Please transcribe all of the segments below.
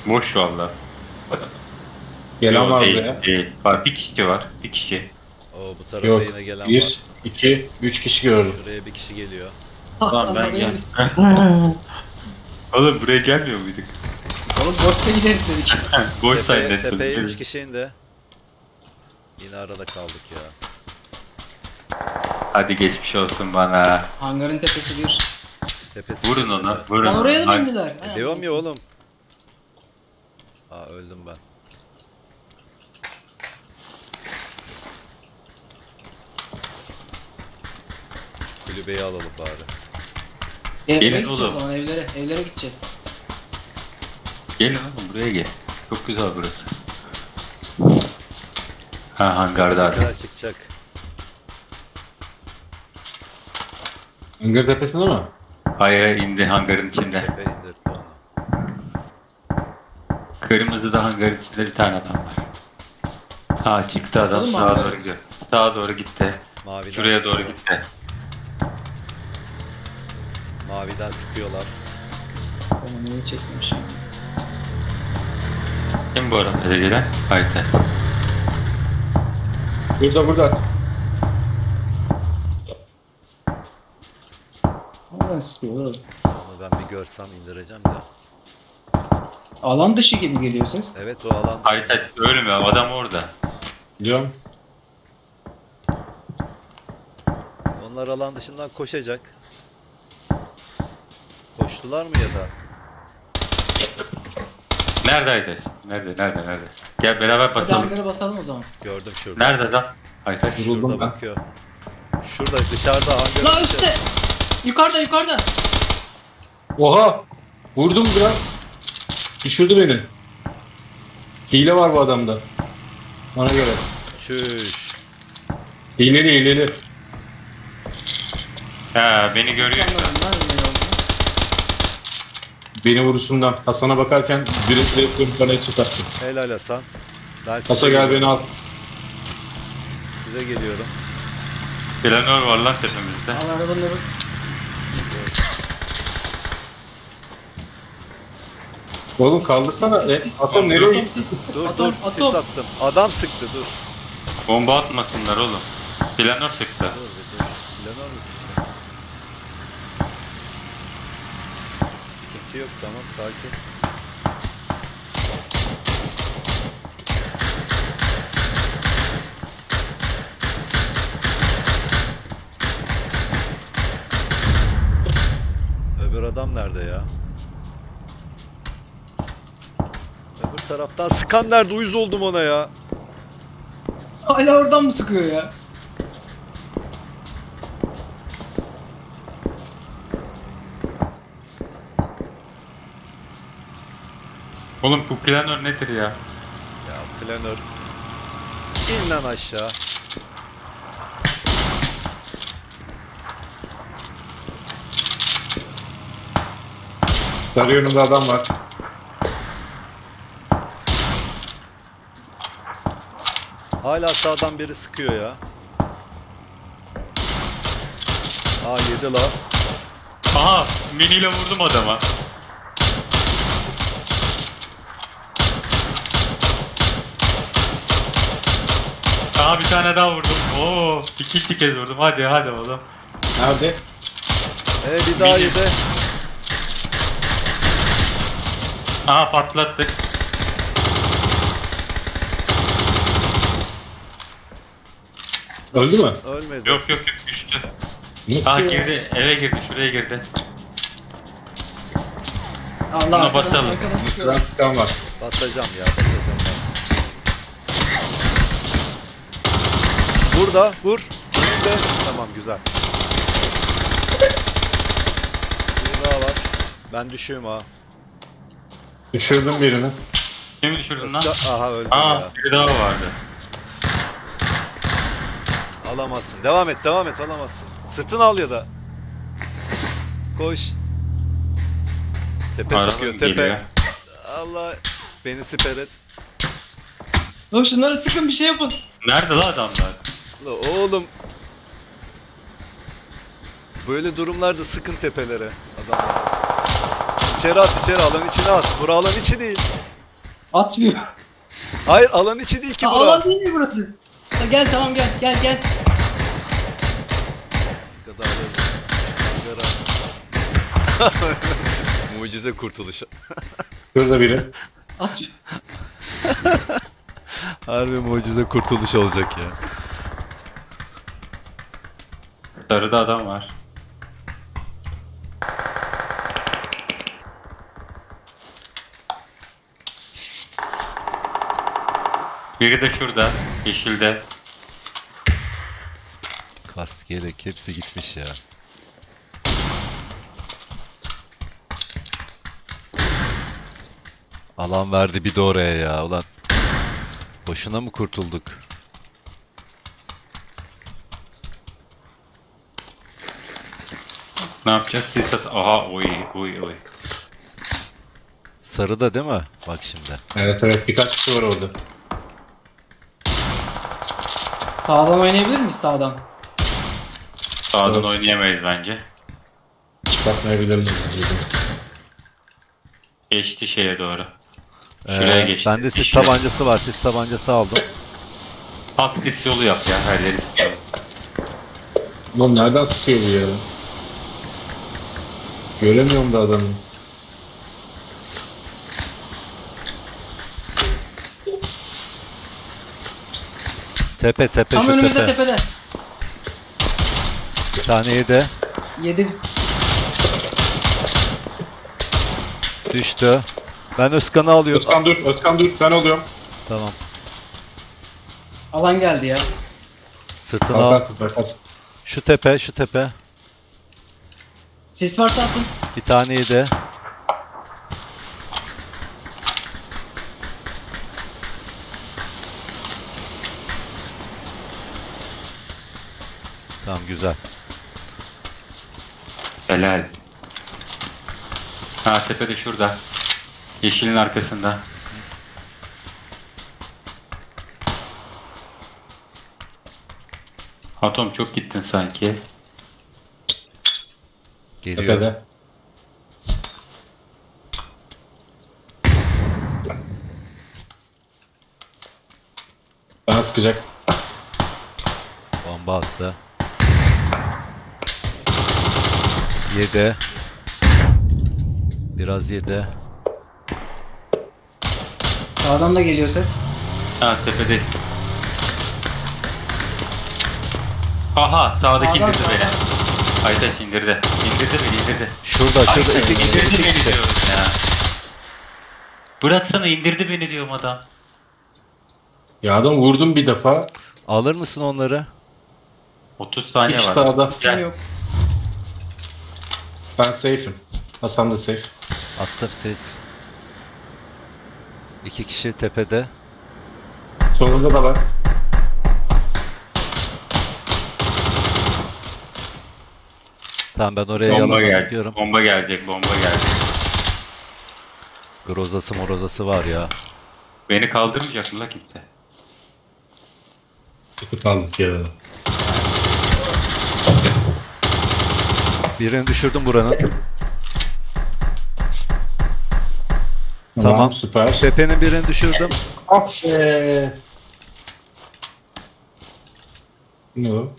Boş valla. Gelen Yok var değil, buraya. değil. Var, bir kişi var. Bir kişi. Oo, bu tarafa Yok. yine gelen var. 1, 2, 3 kişi gördüm. Şuraya bir kişi geliyor. Tamam ben Hastaneye gel. gittik. Oğlum buraya gelmiyor muyduk? Oğlum boşsa gideriz dedik. Boş zannettim. Tepeye 3 kişi indi. Yine arada kaldık ya. Hadi geçmiş olsun bana. Hangarın tepesi bir. Tepesi Vurun indi. ona, vurun Lan oraya da mı ona. indiler? Diyorum ya oğlum. Aa, öldüm ben. Şu kulübeyi alalım bari. Eve Gelin gideceğiz o oğlum. zaman evlere gideceğiz. Gelin oğlum buraya gel. Çok güzel burası. Ha hangarda abi. Tepedekiler çıkacak. Hangar tepesinde mi? Hayır indi hangarın içinde. Tepe indirtti onu. Kırmızıda hangarın içinde bir tane adam var. Ha çıktı adam Basalım mı sağa hangarı? doğru gidiyor. Sağa doğru gitti. Maviden Şuraya doğru sıkıyor. gitti. Maviden sıkıyorlar. Onu niye çekmemişim? Kim bu arada gelen? Ayten. Burada. Oradan sıkıyor oğlum. Onu ben bir görsem indireceğim de. Alan dışı gibi geliyor ses. Evet, o alan dışı. Ayten ölmüyor adam orada. Biliyorum. Onlar alan dışından koşacak. Koştular mı ya da? Nerede Ayten? Nerede? Gel beraber Hadi basalım. hangarı basalım o zaman. Gördüm şurada. Nerede adam? Ayten. Vuruldum Şurada ben. bakıyor. Şurada dışarıda hangar. La üstte! Yukarıda! Oha! Vurdum biraz. Düşürdü beni. Hile var bu adamda. Ona göre. Çüş. Hileli. Ha beni görüyor. Sanmadım lan öyle oldu. Beni vuruşundan. Hasan'a bakarken birisi bana içi taktı. Helal Hasan. Ben size Hasan gel beni al. Size geliyorum. Planör var lan tepemizde. Al arabanı. Oğlum kaldırsana. Sis. Atom nereye Atom gitti? sis. Dur Atom, dur, sis atom. attım. Adam sıktı, dur. Bomba atmasınlar oğlum. Planör sıktı. Dur bir dur. Planör mı sıktı? Sıkıntı yok, tamam, sakin. Öbür adam nerede ya? Öbür taraftan sıkan nerede? Uyuz oldum ona ya. Hala oradan mı sıkıyor ya? Oğlum bu planör nedir ya? Ya planör. İn lan aşağı. Sarı önümde adam var. Hala sağdan biri sıkıyor ya. Aa, yedi la. Aha miniyle vurdum adama. Aha bir tane daha vurdum. Oo ikinci kez vurdum. Hadi oğlum. Nerede? Bir daha Mini. yedi. Aha patlattık. Öldü mü? Ölmedi. Yok düştü. Nasıl Aha ya? girdi eve girdi şuraya girdi. Allah Buna arkadan- basalım. arkadan sıkıyor. Mısır'dan sıkan var. Basacağım ya, basacağım ben. Burada, vur. Önünde. Tamam, güzel. Bir daha var. Ben düşüyorum ha. Düşürdüm birini. Kimi düşürdün lan? Aha, öldüm Aa ya. biri daha vardı. Alamazsın. Devam et, alamazsın. Sırtını al ya da. Koş. Tepe Araba sıkıyor, mı tepe. geliyor? Allah, beni siper et. Oğlum şunlara sıkın bir şey yapın. Nerede lan adamlar? La oğlum. Böyle durumlarda sıkın tepelere adamlar. İçeri at, içeri, alan içine at. Bura alan içi değil. Atmıyor. Hayır alan içi değil ki bura. Alan değil mi burası? Ha, gel tamam gel gel. Mucize kurtuluş. Şurada biri. Atmıyor. Harbi mucize kurtuluş olacak ya. Sarıda adam var. Biri de şurada. Yeşilde. Kask, yelek hepsi gitmiş ya. Alan verdi bir de oraya ya ulan. Boşuna mı kurtulduk? Ne yapacağız? Sis at. Aha oy. Sarıda değil mi? Bak şimdi. Evet birkaç kişi var orada. Sağdan oynayabilir miyiz sağdan? Sağdan Evet. oynayamayız bence. Çıkartmayabilirim. Geçti şeye doğru. Şuraya geçti. Bende sis İşte. tabancası var. Sis tabancası aldım. At sis yolu yap ya. Her yeri sis yolu. Oğlum nereden sıkıyor bu ya? Göremiyorum da adamı. Tepe Tam şu önümüzde tepe. tepede. Bir taneyi de 7. düştü. Ben Özkan'ı alıyorum. Özkan dur ben oluyorum. Tamam. Alan geldi ya. Sırtını al. Bakarsın. Şu tepe. Sis varsa atın. Bir taneyi de. Tamam güzel. Helal. Ha tepe de şurada. Yeşilin arkasında. Atom çok gittin sanki. Geliyor. Tepede. Bana sıkacak. Bomba attı. Yedi. Biraz yedi. Sağdan da geliyor ses. Ha tepede. Aha sağdaki Sağdan, indirdi beni. sağdan. Aytaş indirdi. İndirdi. Şurada Aytaş, iki kişi. indirdi iki beni kişi. diyorum ya. Bıraksana indirdi beni diyorum adam. Ya adam vurdum bir defa. Alır mısın onları? 30 saniye Hiç var. sağda. İsim Gel. yok. Ben safe'im. Hasan da safe. Attım siz. İki kişi tepede. Sonunda da var. Tamam ben oraya Bomba yalan gelecek. sıkıyorum. Bomba gelecek. Grozası morozası var ya. Beni kaldırmayacak mı la kimse? Kötü kaldık ya. Birini düşürdüm buranın. Tamam. Süper. Tepenin birini düşürdüm. Ah be. Ne o?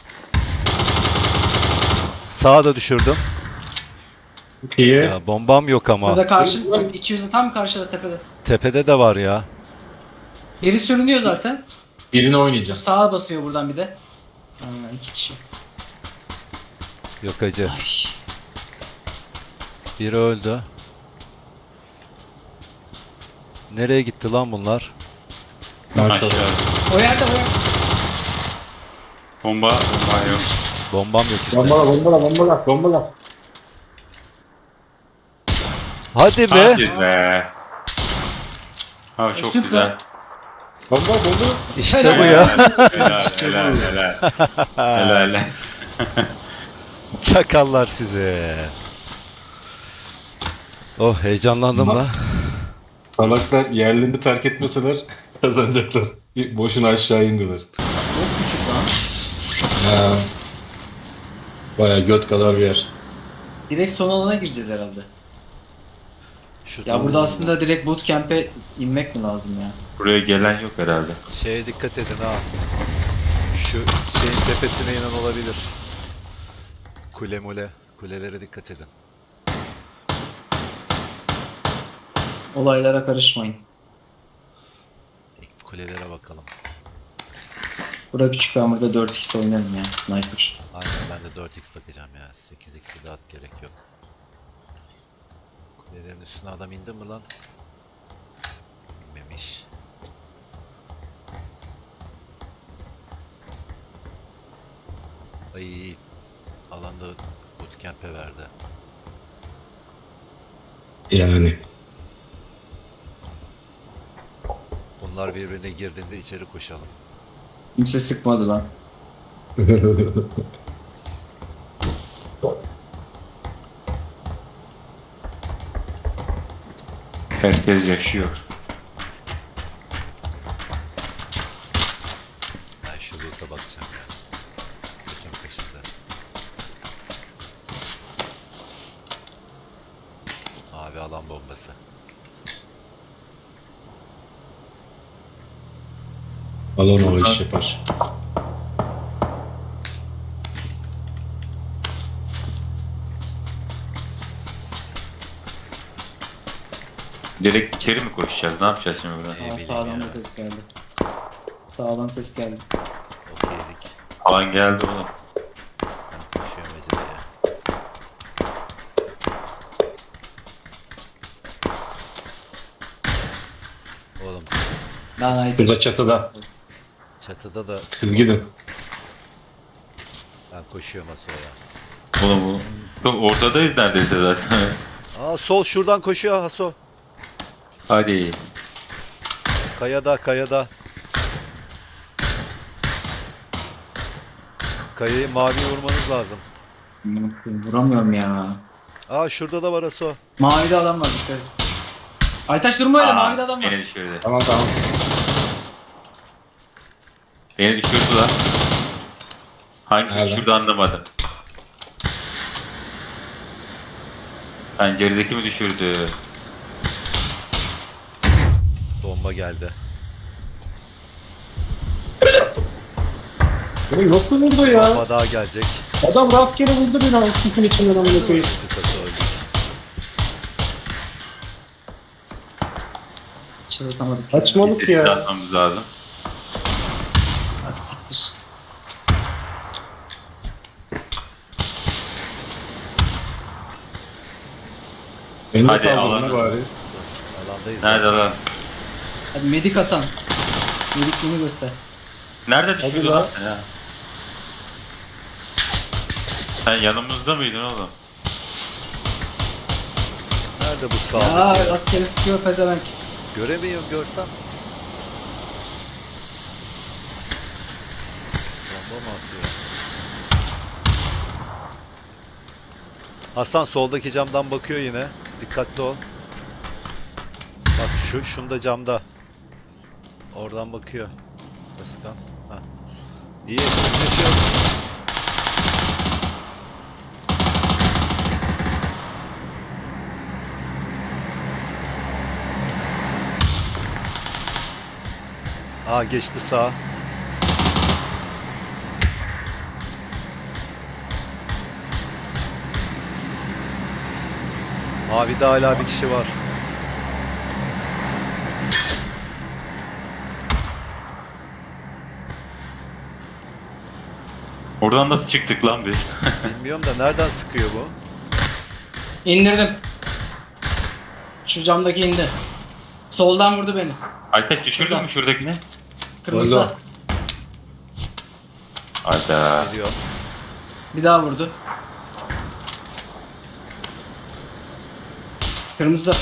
Sağa da düşürdüm. Çok iyi. Ya bombam yok ama. Burada karşı 200'ün tam karşıda tepede. Tepede de var ya. Biri sürünüyor zaten. Birini oynayacağım. Sağa basıyor buradan bir de. Ha, 2 kişi. Yok acı. Ay. Biri öldü. Nereye gitti lan bunlar? Maşallah. Aşağı. O yerde. Bomba yok. Bombam yok işte. Bombala. Hadi be. Hadi be. Abi çok Süper. güzel. Bomba. İşte bu ya. Helal. Çakallar size. Oh heyecanlandım la. Salaklar yerlerini terk etmeseler kazanacaklar. Boşuna aşağı indiler. Çok küçük lan. Ha. Baya göt kadar bir yer. Direkt son alana gireceğiz herhalde. Ya burada aslında direkt bootcamp'e inmek mi lazım ya? Buraya gelen yok herhalde. Şeye dikkat edin ha. Şu şeyin tepesine inen olabilir. Kule mule. Kulelere dikkat edin. Olaylara karışmayın. İlk kulelere bakalım. Burada küçük hamurda 4x oynarım ya, sniper. Aynen, ben de 4x takacağım ya. 8x'i de at, gerek yok. Kulelerin üstüne adam indi mi lan? İnmemiş. Ay, alanda bootcamp'e verdi. Yani. Bunlar birbirine girdiğinde içeri koşalım. Kimse sıkmadı lan. Herkes yaşıyor. Ben şu loot'a bakacağım ya. Bütün peşinde. Abi alan bombası. Balon o iş yapar. Direkt içeri mi koşacağız? Ne yapacağız şimdi buradan? bileyim Sağdan ya. da ses geldi. Sağdan ses geldi. Okeydik. Alan geldi oğlum. Ben koşuyorum Ece'ye. Oğlum Lan haydi. Burada çatıda. çatıda da Siz gidin. ben koşuyorum Aso'ya. Oğlum bu. Ortadayız neredeyse zaten. Aa, sol şuradan koşuyor Haso. Hadi. Kayada, kayada. Kayayı mavi vurmanız lazım. Vuramıyorum ya. Aa, şurada da var Aso. Mavide adam var, dikkat et. Aytaç durma öyle, mavide adam var. Beni düşürdü. Tamam tamam. Beni düşürdü lan. Hangi Nereden? düşürdü anlamadım. Penceredeki mi düşürdü? Bomba geldi. Ya yok mu burada ya? Bomba daha gelecek. Adam rastgele vurdu beni altın içinden amına koyayım. Kötü Aso öldü. Çırıltamadık ya. Saçmalık Sesini ya. atmamız lazım. Ha, siktir. Beni de Hadi, kaldırma alalım. bari. Alandayız. Nerede lan? Hadi Medik Hasan. Medikliğini göster. Nerede düşürdü Hadi lan lan. sen ya? Sen yanımızda mıydın oğlum? Nerede bu Ya sağdaki ya? rastgele sıkıyor pezevenk. Göremiyorum, görsem. Bomba mı atıyor? Hasan soldaki camdan bakıyor yine. Dikkatli ol. Bak şunda camda. Oradan bakıyor. Özkan. Ha. İyi. Yaşıyor. Aa, geçti sağa. Mavide hala bir kişi var. Oradan nasıl çıktık lan biz? Bilmiyorum da nereden sıkıyor bu? İndirdim. Şu camdaki indi. Soldan vurdu beni. Aytaç düşürdün Şuradan. mü şuradakini? Kırmızıda. Öldü. Hayda. Geliyor. Bir daha vurdu. Kırmızıda.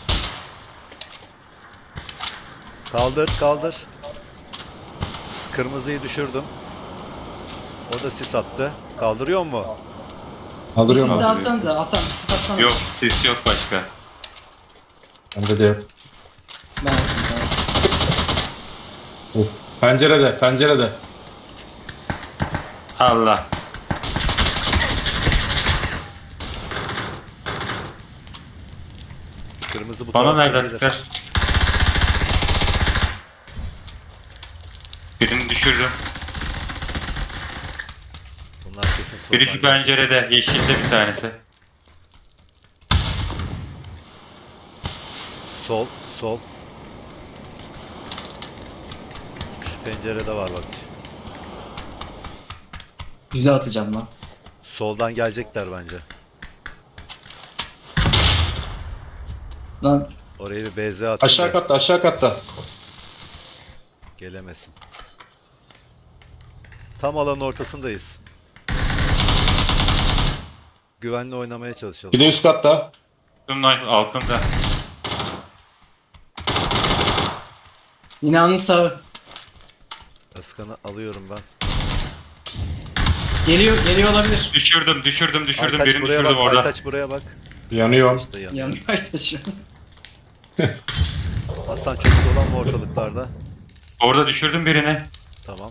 Kaldır, kaldır. Kırmızıyı düşürdüm. O da sis attı. Kaldırıyor mu? Bir Kaldırıyorum sis de abi. atsanıza. Hasan bir sis atsana. Yok ses yok başka. Bende de yok. Ben attım, tamam. Of. Pencerede, pencerede. Allah. Kırmızı bu Bana tarafta nereden gelir. çıkar? Birini düşürdüm. Bunlar kesin soldan Biri şu gelecek. pencerede. Yeşilde bir tanesi. Sol, sol. Şu pencerede var bak. Güzel atacağım lan. Soldan gelecekler bence. Lan Oraya bir BZ atın Aşağı da katta, aşağı katta. gelemesin. Tam alanın ortasındayız. Güvenli oynamaya çalışalım. Bir de üst katta. Bunun altında. binanın sağı. Özkan'ı alıyorum ben. Geliyor olabilir. Düşürdüm. Aytaç Birini buraya düşürdüm bak, orada. Aytaç buraya bak. Yanıyorum. İşte yanıyor. Yanıyor Aytaç. Hasan çok dolan mı ortalıklarda? Orada düşürdüm birini. Tamam.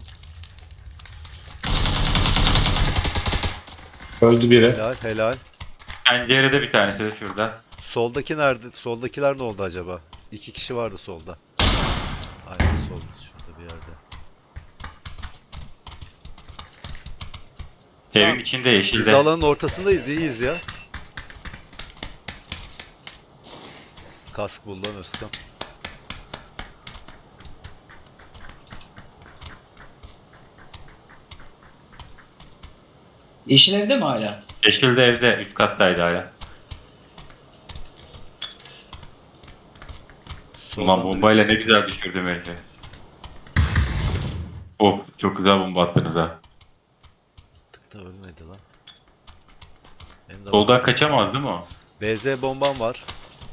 Öldü biri. Helal, helal. Pencerede bir tanesi de şurada. Soldaki nerede? Soldakiler ne oldu acaba? 2 kişi vardı solda. Aynen solda, şurada bir yerde. Evin Tamam. içinde Biz yeşilde. alanın ortasındayız, iyiyiz ya. Kask bul lan Özkan. Yeşil evde mi hala? Yeşilde evde. Üst kattaydı hala. Ulan Soldan bombayla ne birisi- güzel düşürdüm herifi. Oh çok güzel bomba attınız ha. Tık da ölmedi lan. Benim de Soldan kaçamaz değil mi o? BZ bombam var.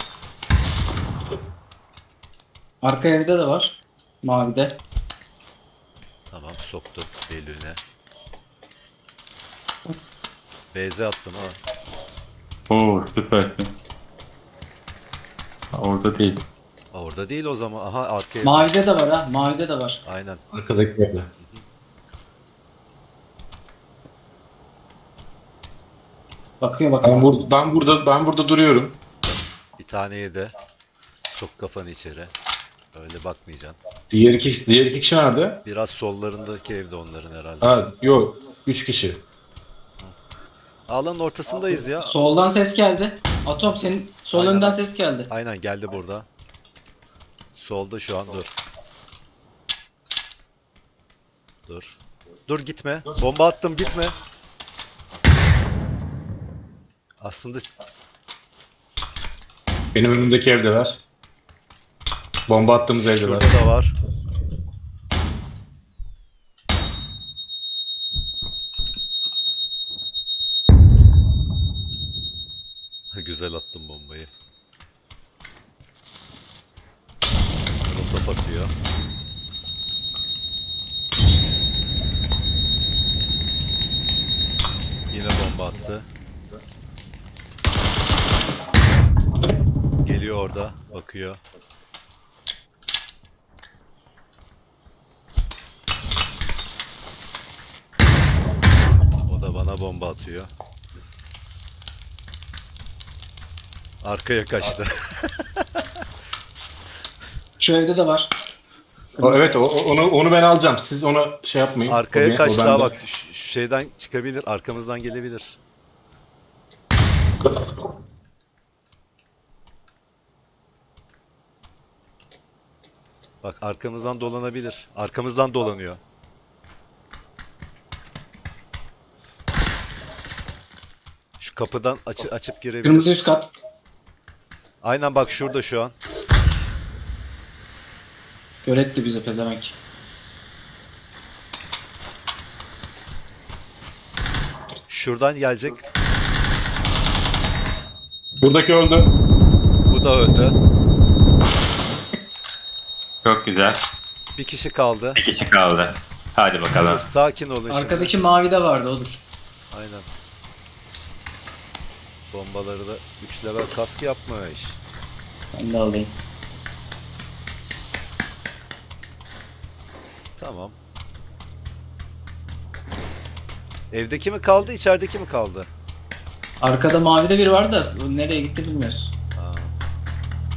Arka evde de var. Mavide. Tamam, soktum belirine. BZ attım ha. Oo süpersin. Ha, orada değil. Orada değil o zaman. Aha arkaya. Mavide de var ha. Mavide de var. Aynen. Arkadaki yerde. Bakıyor Ben, bakıyor. ben burada duruyorum. Bir taneye de sok kafanı içeri. Öyle bakmayacaksın. Diğer iki kişi nerede? Biraz sollarındaki evde onların herhalde. Ha, yok. 3 kişi. Alanın ortasındayız ya. Soldan ses geldi. Atom senin sol Aynen. önden ses geldi. Aynen geldi burada. Solda şu an dur. Dur. Dur gitme. Bomba attım gitme. Aslında Benim önümdeki evdeler. Bomba attığımız evdeler. şurada da var. Güzel attım bombayı. Top atıyor. Yine bomba attı. Geliyor orada, bakıyor. O da bana bomba atıyor. Arkaya kaçtı. Şu evde de var. Evet onu ben alacağım. Siz onu şey yapmayın. Arkaya O kaçtı bende. ha bak. Şu şeyden çıkabilir, arkamızdan gelebilir. Bak arkamızdan dolanabilir. Arkamızdan dolanıyor. Şu kapıdan açıp girebilir. Kırmızı üst kat. Aynen bak şurada şu an. Göretti bize pezevenk. Şuradan gelecek. Buradaki öldü. Bu da öldü. Çok güzel. Bir kişi kaldı. Bir kişi kaldı. Hadi bakalım. Sakin olun şimdi. Arkadaki mavide vardı odur. Aynen. Bombaları da 3 level kask yapmış. Ben de alayım. Tamam. Evdeki mi kaldı, içerideki mi kaldı? Arkada mavide biri vardı da o nereye gitti bilmiyoruz. Ha.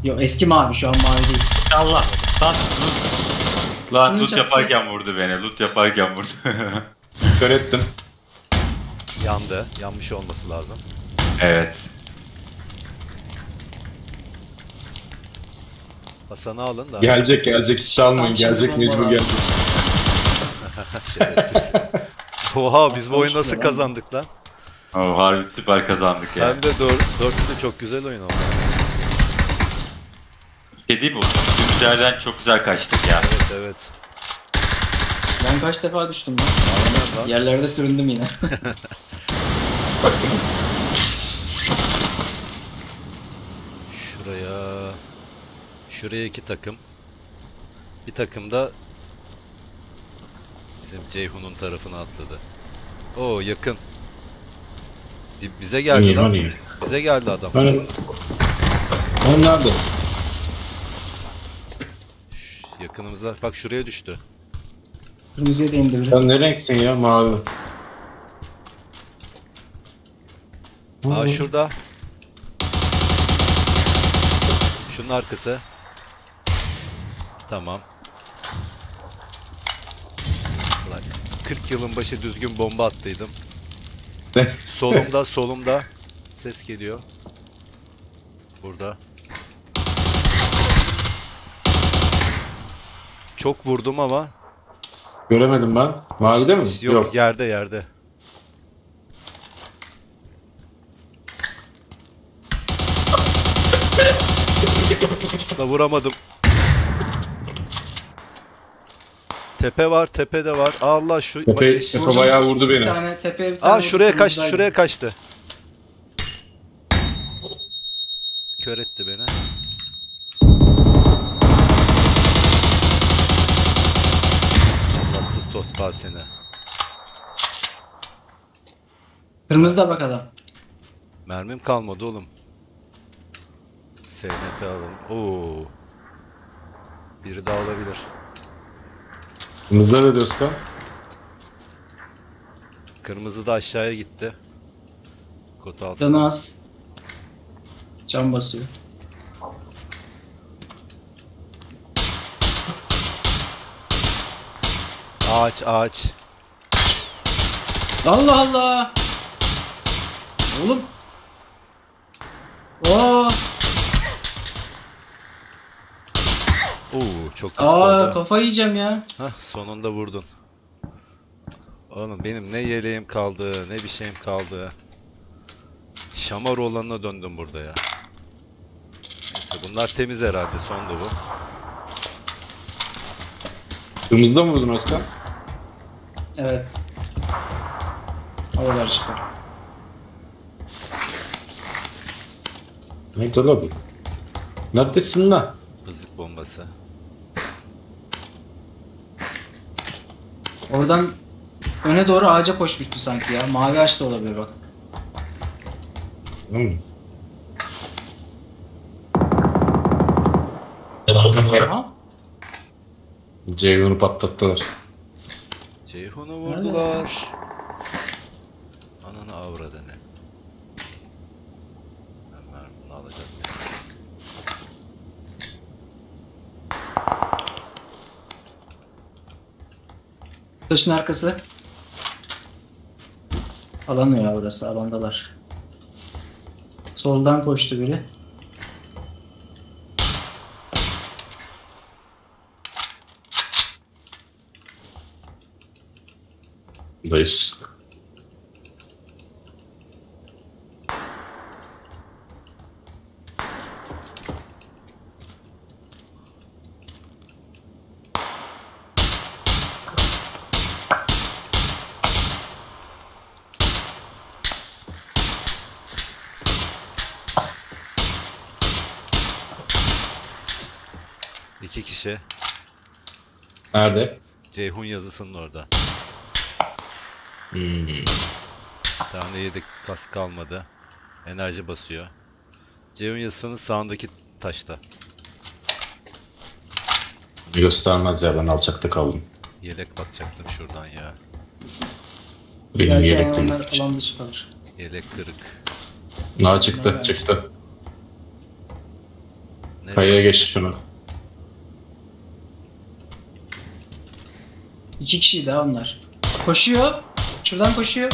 Yok eski mavi, şu an mavi değil. Allah. Lan Lan Şunun loot çatısı- yaparken vurdu beni. Loot yaparken vurdu. Kör ettim. Yandı. Yanmış olması lazım. Evet. Hasan'ı alın da. Gelecek hiç almayın. Tam Gelecek şimdi mecbur bomba gelecek. Şerefsiz. Oha biz bu oyunu nasıl Atlamış kazandık lan? Oh, harbi süper kazandık ya. Hem de dörtlü çok güzel oyun oldu. Dediğim bu. Dümdüz yerden çok güzel kaçtık ya. Evet evet. Ben kaç defa düştüm lan. Aynen lan. Yerlerde süründüm yine. Şuraya iki takım. Bir takım da bizim Ceyhun'un tarafına atladı. Oo yakın. Bize geldi lan. Hani. Bize geldi adam. Hani. Hani nerede? Yakınımıza. Bak şuraya düştü. Kırmızıya da indi biri. Sen ne renksin ya? Mavi. Aa şurada. Şunun arkası. Tamam. Ulan 40 yılın başı düzgün bomba attıydım. Ne? Solumda. Ses geliyor. Burada. Çok vurdum ama. Göremedim ben. Mavide mi? Yok. Yerde. Da vuramadım. Tepe var, tepe de var. Allah şu Tepe bayağı vurdu Bir beni. tane tepeye bir tane Aa vurdu, şuraya kaçtı, kırmızıdaydı. şuraya kaçtı. Kör etti beni. Allahsız tosbağ seni. Kırmızıda bak adam. Mermim kalmadı oğlum. SNT alalım. Oo. Biri daha olabilir. Kırmızıda ne diyorsun kan? Kırmızı da aşağıya gitti. Kod altı. Canı az. Can basıyor. Ağaç. Allah Allah. Oğlum. Oo. Oo çok pis Aa oldu. kafayı yiyeceğim ya. Hah sonunda vurdun. Oğlum benim ne yeleğim kaldı, ne bir şeyim kaldı. Şamar olanına döndüm burada ya. Neyse bunlar temiz herhalde, sondu bu. Kırmızıda mı vurdun Özkan? Evet. Oralar işte. Neydi la bu? Neredesin lan? Bızık bombası. Oradan öne doğru ağaca koşmuştu sanki ya. Mavi ağaç da olabilir bak. Hmm. Aha. Ceyhun'u patlattılar. Ceyhun'u vurdular. Ananı avradını. Ömer bunu alacak. Taşın arkası. Alanıyor ya burası. Alandalar. Soldan koştu biri. Buradayız. İki kişi. Nerede? Ceyhun yazısının orada. Hmm. Bir tane yedek kask kalmadı. Enerji basıyor. Ceyhun yazısının sağındaki taşta. Göstermez ya, ben alçakta kaldım. Yelek bakacaktım şuradan ya. Benim Belki yelektim. alanlar alan dışı kalır. Yelek kırık. Na çıktı. Kayaya geç şunu. 2 kişi daha onlar. Koşuyor. Şuradan koşuyor.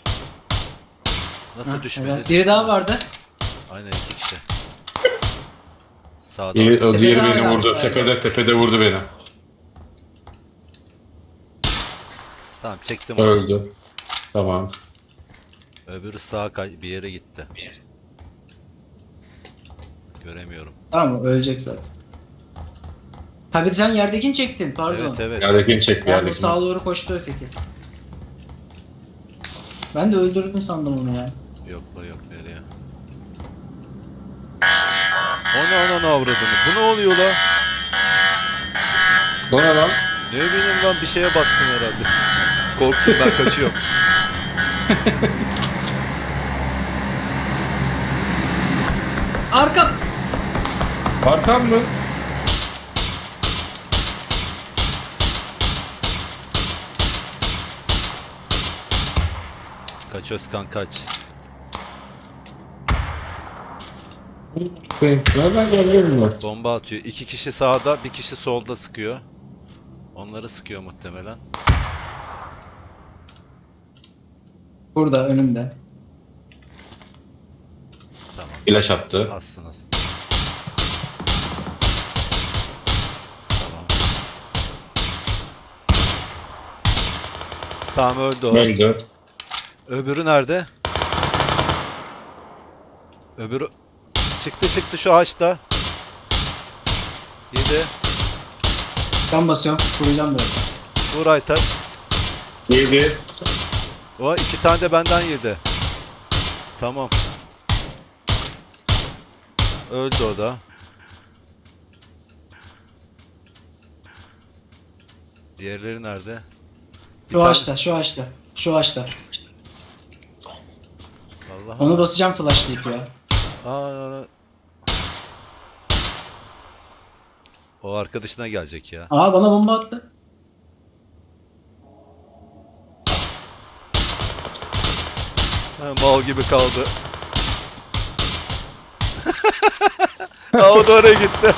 Nasıl Ha, düşmedi? evet. Biri daha vardı. Aynen 2 kişi. Sağda. O diğeri Tepede beni hala- vurdu. Tepede vurdu beni. Tamam çektim onu. Öldü. Tamam. Öbürü bir yere gitti. Göremiyorum. Tamam ölecek zaten. Tabii sen yerdekini çektin pardon. Evet evet. Yerdekini çek Yani bu yerdekini. sağa doğru koştu öteki. Ben de öldürdün sandım onu ya. Yok la yok nereye? Ona avradını. Bu ne oluyor la? O ne lan? Ne bileyim lan bir şeye bastım herhalde. Korktum ben kaçıyorum. Arka! Arkam mı? Kaç Özkan kaç. Nereden geliyorum ben? Bomba atıyor. 2 kişi sağda, bir kişi solda sıkıyor. Onları sıkıyor muhtemelen. Burada önümde. Tamam. İlaç attı. Assınız. Tamam. Tamam öldü o. Öldü. Öbürü nerede? Öbürü çıktı şu ağaçta. Yedi. Ben basıyorum. Kuracağım böyle. Vur Aytaç. Yedi. O 2 tane de benden yedi. Tamam. Öldü o da. Diğerleri nerede? Bir Şu tane- ağaçta, şu ağaçta. Şu ağaçta. Allah Onu basacağım flashlayıp ya. Aa. O arkadaşına gelecek ya. Aa bana bomba attı. Ha, mal gibi kaldı. Aa, o da oraya gitti.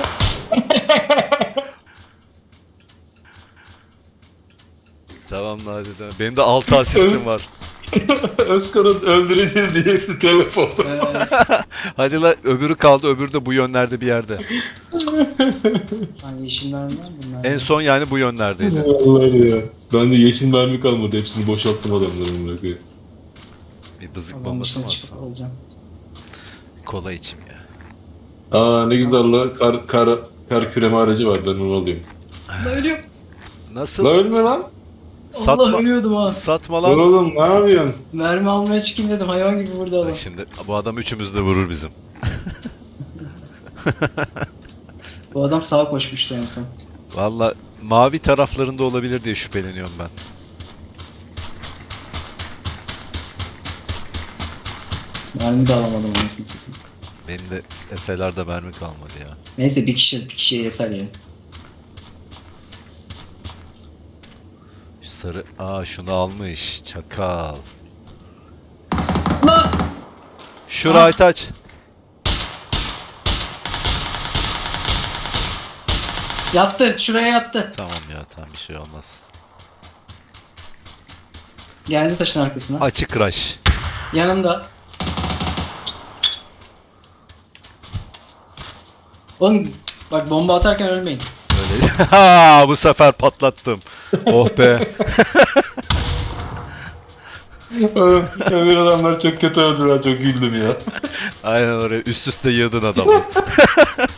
Tamam hadi tamam. Benim de 6 asistim var. Özkan'ı öldüreceğiz diye hepsi telefon. Hadi la öbürü kaldı. Öbürü de bu yönlerde bir yerde. Hani yeşiller mi bunlar? En son yani bu yönlerdeydi. Vallahi ya. Ben de yeşil mermi kalmadı. Hepsini boşalttım adamların bırakıyor. Bir bızık Allah'ın bombası dışına mı çıkıp alsam? alacağım. Kola içim ya. Aa ne güzel la. Kar küreme aracı var. Ben onu alayım. Allah ölüyorum. Nasıl? La ölme lan. Allah Satma. ölüyordum ha. Satma Lan lan. oğlum ne yapıyorsun? Mermi almaya çıkayım dedim. Hayvan gibi vurdu adam. Bak şimdi bu adam üçümüz de vurur bizim. Bu adam sağa koşmuştu en son. Valla mavi taraflarında olabilir diye şüpheleniyorum ben. Mermi de alamadım anasını satayım. Benim de SLR'da mermi kalmadı ya. Neyse bir kişiye yeter ya. Şu sarı... Aa şunu almış. Çakal. La! Şurayı aç. Yattı. Şuraya yattı. Tamam ya tamam bir şey olmaz. Geldi taşın arkasına. Açık rush. Yanımda. Oğlum bak bomba atarken ölmeyin. Öyle. Ha bu sefer patlattım. Oh be. Öbür adamlar çok kötü öldüler. Çok güldüm ya. Aynen oraya üst üste yığdın adamı.